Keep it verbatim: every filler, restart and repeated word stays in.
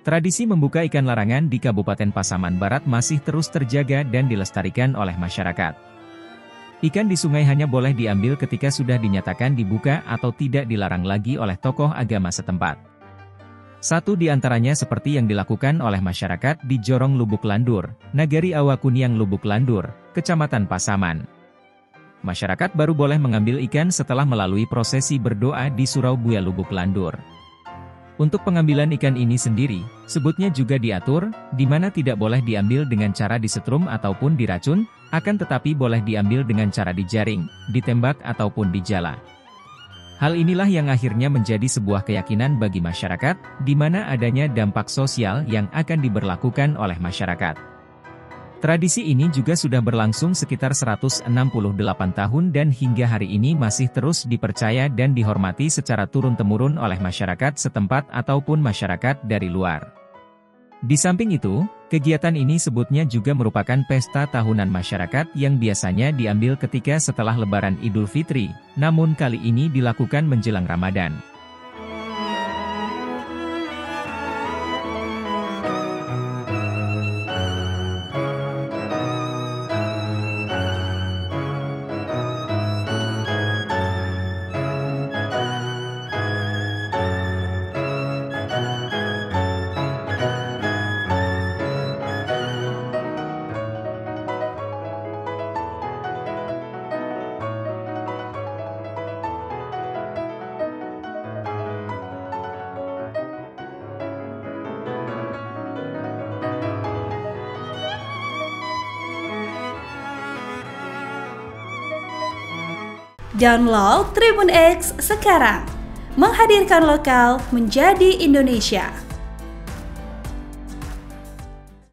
Tradisi membuka ikan larangan di Kabupaten Pasaman Barat masih terus terjaga dan dilestarikan oleh masyarakat. Ikan di sungai hanya boleh diambil ketika sudah dinyatakan dibuka atau tidak dilarang lagi oleh tokoh agama setempat. Satu di antaranya seperti yang dilakukan oleh masyarakat di Jorong Lubuk Landur, Nagari Awakuniang Lubuk Landur, Kecamatan Pasaman. Masyarakat baru boleh mengambil ikan setelah melalui prosesi berdoa di Surau Buya Lubuk Landur. Untuk pengambilan ikan ini sendiri, sebutnya juga diatur, di mana tidak boleh diambil dengan cara disetrum ataupun diracun, akan tetapi boleh diambil dengan cara dijaring, ditembak ataupun dijala. Hal inilah yang akhirnya menjadi sebuah keyakinan bagi masyarakat, di mana adanya dampak sosial yang akan diberlakukan oleh masyarakat. Tradisi ini juga sudah berlangsung sekitar seratus enam puluh delapan tahun dan hingga hari ini masih terus dipercaya dan dihormati secara turun-temurun oleh masyarakat setempat ataupun masyarakat dari luar. Di samping itu, kegiatan ini sebutnya juga merupakan pesta tahunan masyarakat yang biasanya diambil ketika setelah Lebaran Idul Fitri, namun kali ini dilakukan menjelang Ramadan. Download Tribun X sekarang, menghadirkan lokal menjadi Indonesia.